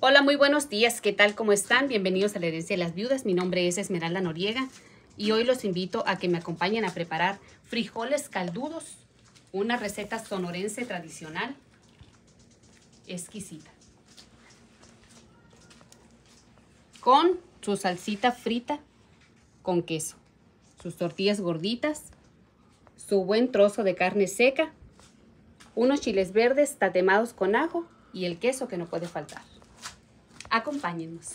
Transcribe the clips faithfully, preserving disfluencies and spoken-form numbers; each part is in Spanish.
Hola, muy buenos días. ¿Qué tal? ¿Cómo están? Bienvenidos a la Herencia de las Viudas. Mi nombre es Esmeralda Noriega y hoy los invito a que me acompañen a preparar frijoles caldudos, una receta sonorense tradicional exquisita, con su salsita frita con queso, sus tortillas gorditas, su buen trozo de carne seca, unos chiles verdes tatemados con ajo y el queso que no puede faltar. Acompáñennos.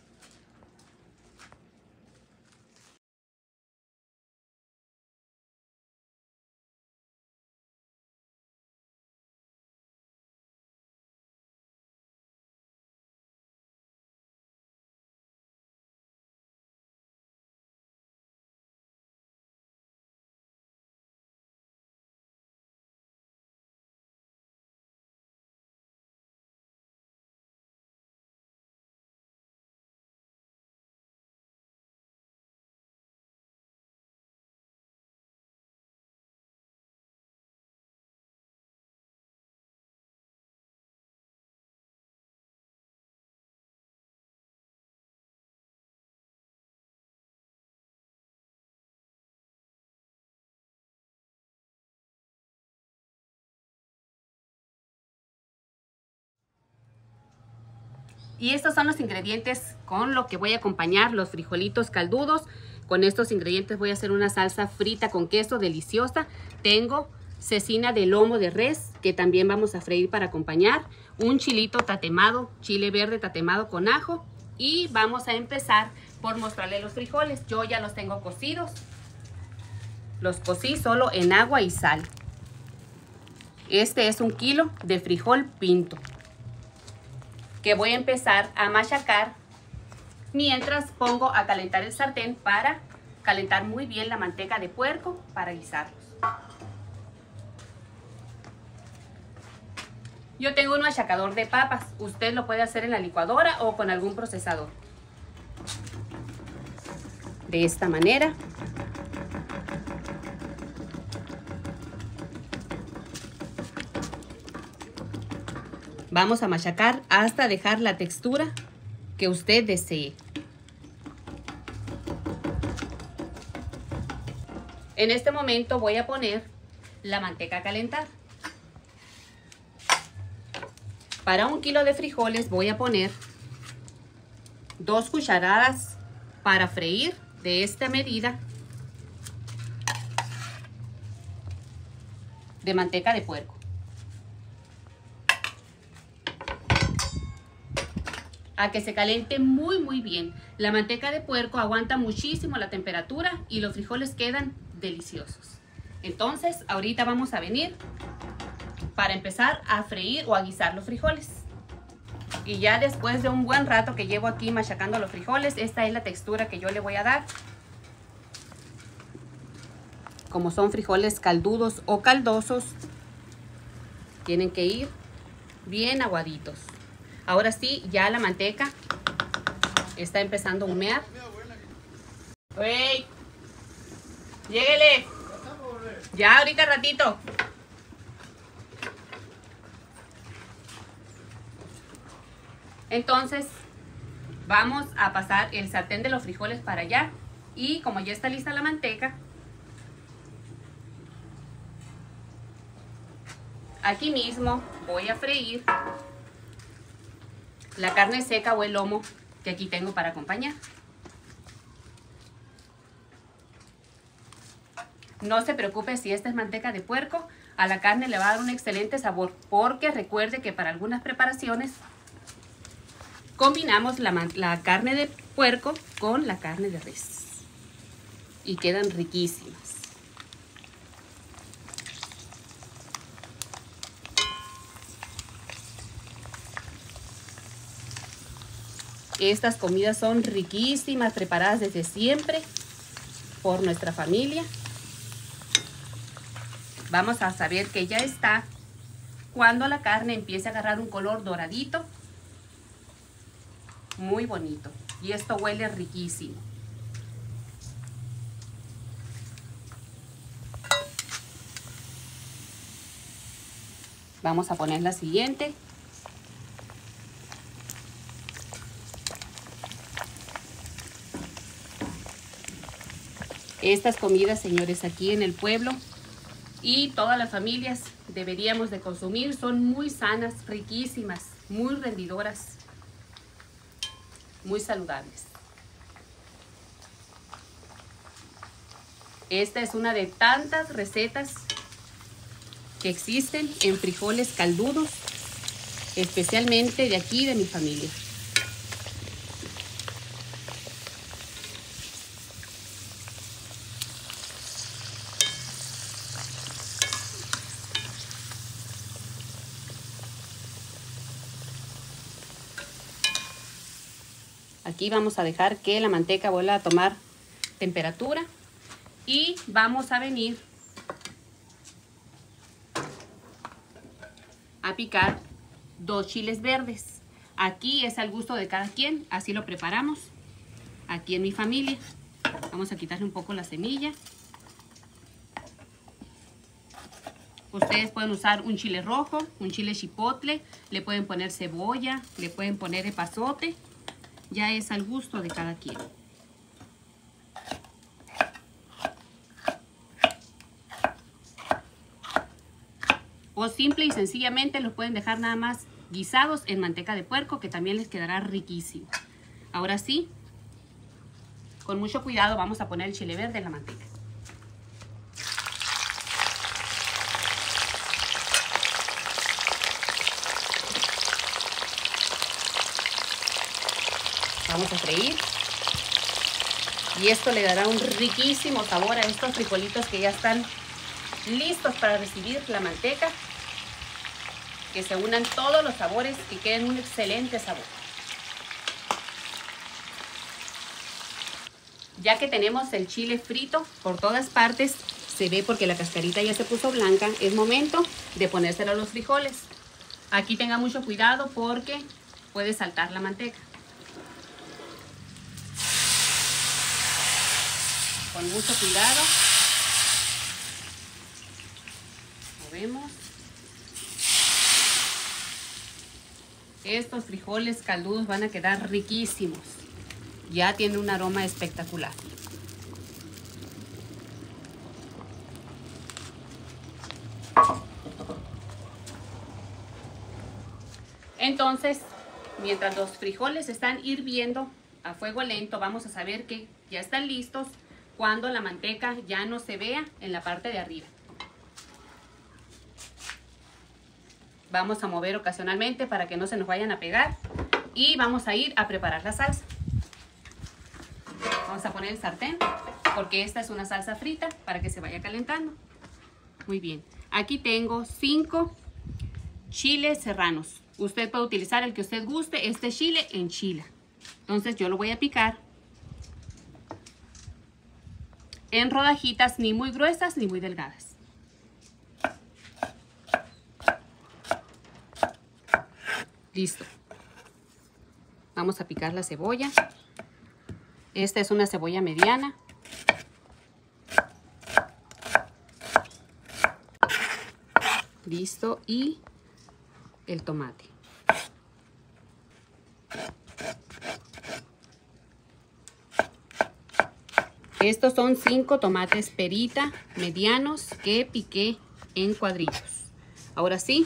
Y estos son los ingredientes con lo que voy a acompañar los frijolitos caldudos. Con estos ingredientes voy a hacer una salsa frita con queso deliciosa. Tengo cecina de lomo de res que también vamos a freír para acompañar. Un chilito tatemado, chile verde tatemado con ajo. Y vamos a empezar por mostrarle los frijoles. Yo ya los tengo cocidos. Los cocí solo en agua y sal. Este es un kilo de frijol pinto, que voy a empezar a machacar mientras pongo a calentar el sartén para calentar muy bien la manteca de puerco para guisarlos. Yo tengo un machacador de papas, usted lo puede hacer en la licuadora o con algún procesador. De esta manera. Vamos a machacar hasta dejar la textura que usted desee. En este momento voy a poner la manteca a calentar. Para un kilo de frijoles voy a poner dos cucharadas para freír de esta medida de manteca de puerco. A que se caliente muy muy bien. La manteca de puerco aguanta muchísimo la temperatura y los frijoles quedan deliciosos. Entonces ahorita vamos a venir para empezar a freír o a guisar los frijoles. Y ya después de un buen rato que llevo aquí machacando los frijoles, esta es la textura que yo le voy a dar. Como son frijoles caldudos o caldosos, tienen que ir bien aguaditos. Ahora sí, ya la manteca está empezando a humear. ¡Ey! ¡Lléguele! Ya, ahorita ratito. Entonces, vamos a pasar el sartén de los frijoles para allá. Y como ya está lista la manteca, aquí mismo voy a freír la carne seca o el lomo que aquí tengo para acompañar. No se preocupe si esta es manteca de puerco, a la carne le va a dar un excelente sabor, porque recuerde que para algunas preparaciones combinamos la, la carne de puerco con la carne de res y quedan riquísimas. Estas comidas son riquísimas, preparadas desde siempre por nuestra familia. Vamos a saber que ya está cuando la carne empiece a agarrar un color doradito, muy bonito. Y esto huele riquísimo. Vamos a poner la siguiente. Estas comidas, señores, aquí en el pueblo y todas las familias deberíamos de consumir. Son muy sanas, riquísimas, muy rendidoras, muy saludables. Esta es una de tantas recetas que existen en frijoles caldudos, especialmente de aquí, de mi familia. Aquí vamos a dejar que la manteca vuelva a tomar temperatura y vamos a venir a picar dos chiles verdes. Aquí es al gusto de cada quien, así lo preparamos aquí en mi familia. Vamos a quitarle un poco la semilla. Ustedes pueden usar un chile rojo, un chile chipotle, le pueden poner cebolla, le pueden poner epazote. Ya es al gusto de cada quien. O simple y sencillamente los pueden dejar nada más guisados en manteca de puerco, que también les quedará riquísimo. Ahora sí, con mucho cuidado vamos a poner el chile verde en la manteca. Vamos a freír. Y esto le dará un riquísimo sabor a estos frijolitos que ya están listos para recibir la manteca. Que se unan todos los sabores y queden un excelente sabor. Ya que tenemos el chile frito por todas partes, se ve porque la cascarita ya se puso blanca, es momento de ponérselo a los frijoles. Aquí tenga mucho cuidado porque puede saltar la manteca. Con mucho cuidado. Movemos. Estos frijoles caldudos van a quedar riquísimos. Ya tiene un aroma espectacular. Entonces, mientras los frijoles están hirviendo a fuego lento, vamos a saber que ya están listos cuando la manteca ya no se vea en la parte de arriba. Vamos a mover ocasionalmente para que no se nos vayan a pegar y vamos a ir a preparar la salsa. Vamos a poner el sartén porque esta es una salsa frita para que se vaya calentando. Muy bien, aquí tengo cinco chiles serranos. Usted puede utilizar el que usted guste, este chile en chila. Entonces yo lo voy a picar en rodajitas ni muy gruesas ni muy delgadas. Listo. Vamos a picar la cebolla. Esta es una cebolla mediana. Listo. Y el tomate. Estos son cinco tomates perita medianos que piqué en cuadritos. Ahora sí,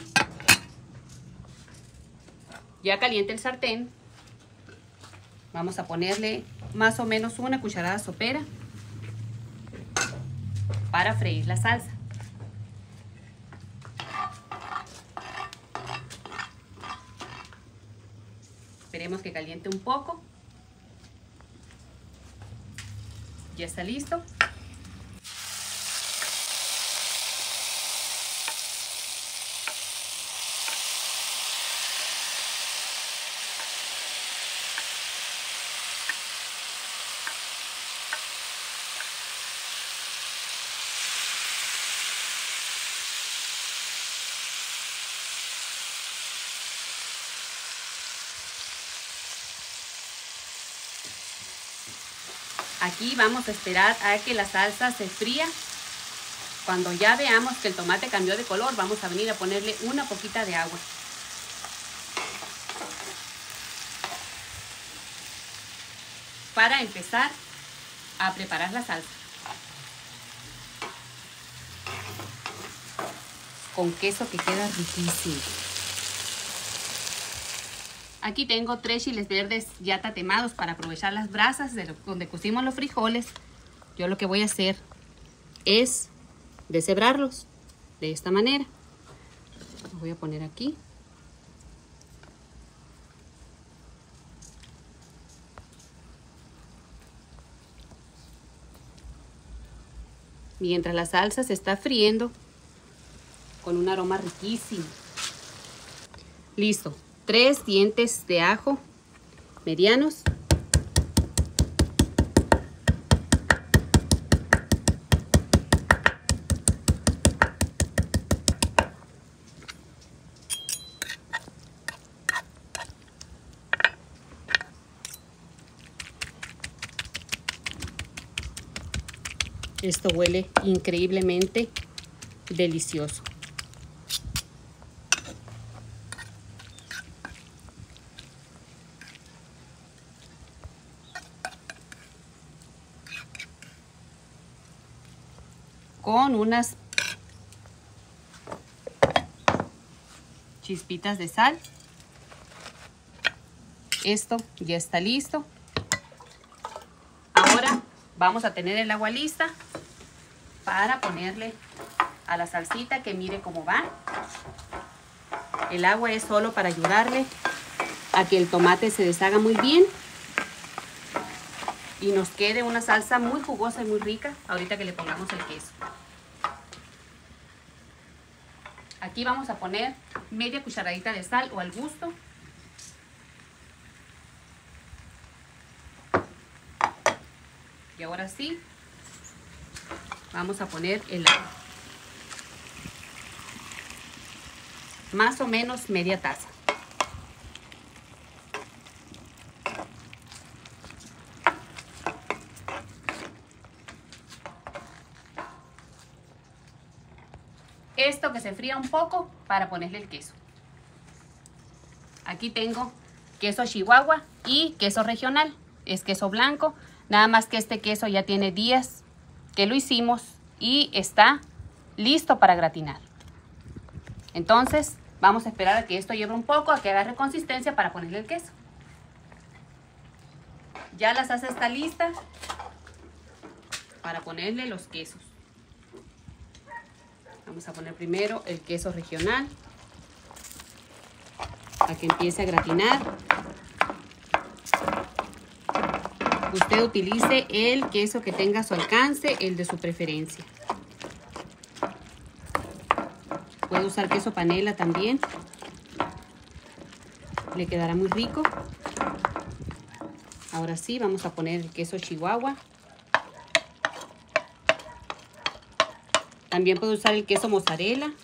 ya caliente el sartén. Vamos a ponerle más o menos una cucharada sopera para freír la salsa. Esperemos que caliente un poco. Ya está listo. Aquí vamos a esperar a que la salsa se fría. Cuando ya veamos que el tomate cambió de color, vamos a venir a ponerle una poquita de agua. Para empezar a preparar la salsa. con queso que queda riquísimo. Aquí tengo tres chiles verdes ya tatemados para aprovechar las brasas de donde cocimos los frijoles. Yo lo que voy a hacer es deshebrarlos de esta manera. Los voy a poner aquí. Mientras la salsa se está friendo con un aroma riquísimo. Listo. Tres dientes de ajo medianos. Esto huele increíblemente delicioso. Con unas chispitas de sal. Esto ya está listo. Ahora vamos a tener el agua lista para ponerle a la salsita, que mire cómo va. El agua es solo para ayudarle a que el tomate se deshaga muy bien y nos quede una salsa muy jugosa y muy rica ahorita que le pongamos el queso. Aquí vamos a poner media cucharadita de sal o al gusto. Y ahora sí, vamos a poner el agua. Más o menos media taza. Esto que se fría un poco para ponerle el queso. Aquí tengo queso Chihuahua y queso regional. Es queso blanco. Nada más que este queso ya tiene días que lo hicimos y está listo para gratinar. Entonces vamos a esperar a que esto hierva un poco, a que agarre consistencia para ponerle el queso. Ya la salsa está lista para ponerle los quesos. Vamos a poner primero el queso regional para que empiece a gratinar. Usted utilice el queso que tenga a su alcance, el de su preferencia. Puede usar queso panela también. Le quedará muy rico. Ahora sí, vamos a poner el queso Chihuahua. También puede usar el queso mozzarella.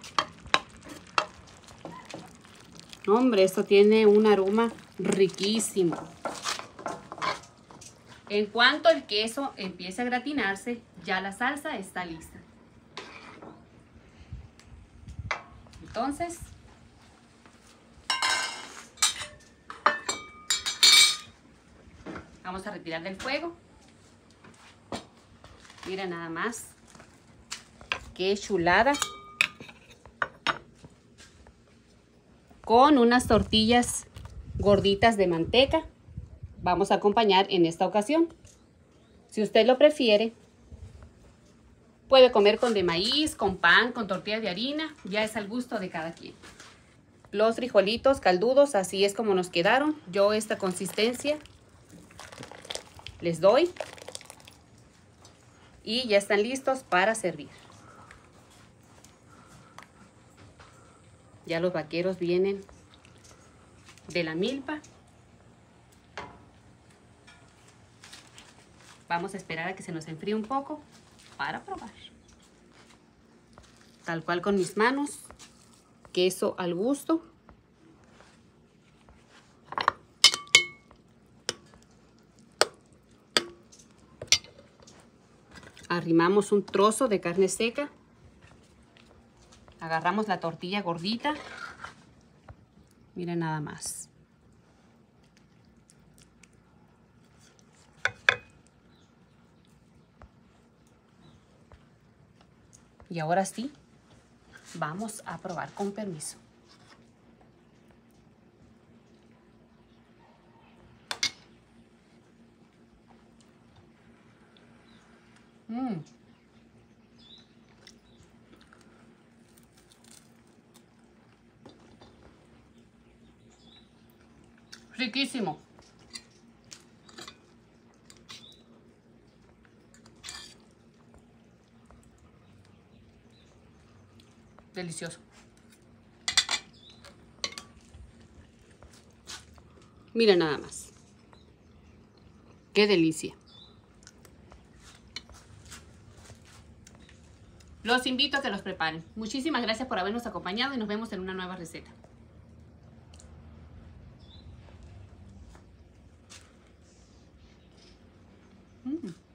Hombre, esto tiene un aroma riquísimo. En cuanto el queso empiece a gratinarse, ya la salsa está lista. Entonces, vamos a retirar del fuego. Mira nada más. Qué chulada. Con unas tortillas gorditas de manteca vamos a acompañar en esta ocasión. Si usted lo prefiere, puede comer con de maíz, con pan, con tortillas de harina. Ya es al gusto de cada quien. Los frijolitos caldudos, así es como nos quedaron. Yo esta consistencia les doy. Y ya están listos para servir. Ya los vaqueros vienen de la milpa. Vamos a esperar a que se nos enfríe un poco para probar. Tal cual con mis manos. Queso al gusto. Arrimamos un trozo de carne seca. Agarramos la tortilla gordita. Miren nada más. Y ahora sí, Vamos a probar con permiso. Mmm. Riquísimo. Delicioso. Mira nada más. Qué delicia. Los invito a que los preparen. Muchísimas gracias por habernos acompañado y nos vemos en una nueva receta. Mm.